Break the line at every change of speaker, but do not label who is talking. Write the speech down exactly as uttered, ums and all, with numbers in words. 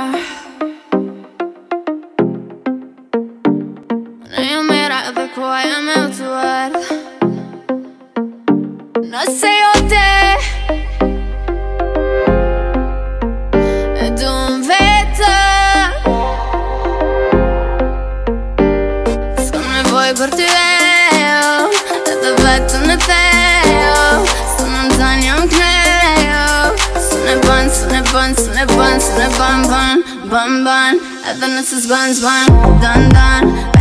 Nem mirada koja me utvrd. Nëse jo te e du m'vete, s'kam nevoj për ty e jo, edhe vetëm në thejo. Së në ndan jam knejo, së ne ban, së ne ban, së ne ban, së ne ban ban, ban ban. Edhe nëse s'ban, s'ban, dan dan.